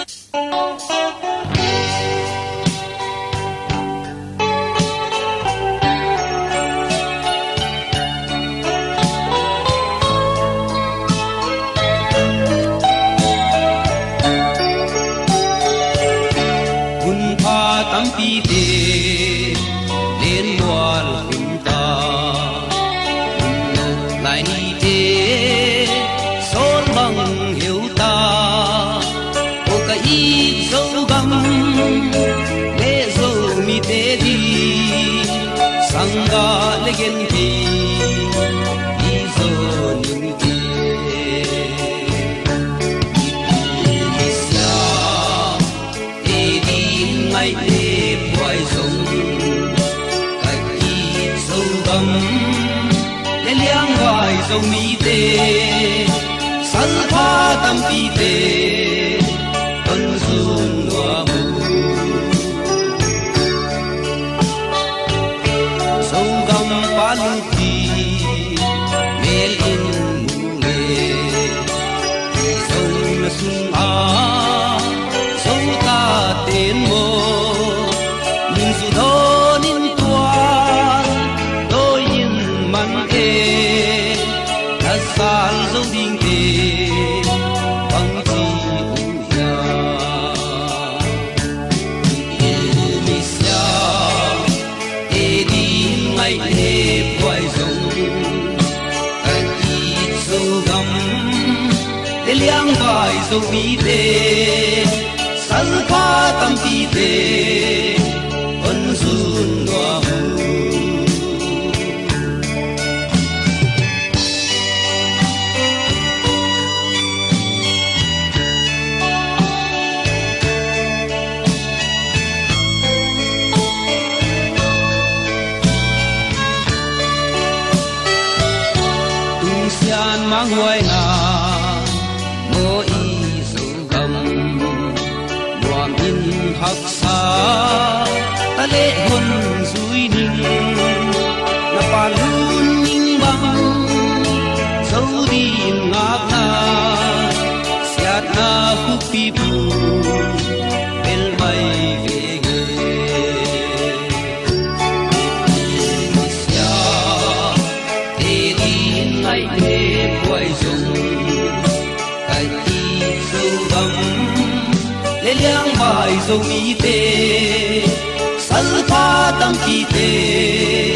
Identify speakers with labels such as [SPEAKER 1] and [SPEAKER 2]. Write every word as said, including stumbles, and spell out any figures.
[SPEAKER 1] Tampi te lên loal khung ta lại ni te son bằng hiểu ta o ka ít dấu gam le dấu mi te đi sanga le gen ti đi zo ning te đi xa te đi mai dấu mi te san pha tam pi te con sun loa mu dấu gam pa lu ti mel in mu me dấu na sun a dấu ta ten mo min su do nin tua đôi in man e sal dấu đinh tê bằng chi u ya mi sa e đi ngay e quay dấu cái ít dấu gam để liang vai dấu mi tê sal pha tam pi tê con sun loa mu sian mang hoài na mo i dấu gam loam in hak sa ta lệ hôn duy ninh na pa lun ninh bang dấu đi ngáp na siat na khu pi bu bel bay về quay dòng cái ít dấu gam lên liang bài dấu mi tê sal pha tam pi tê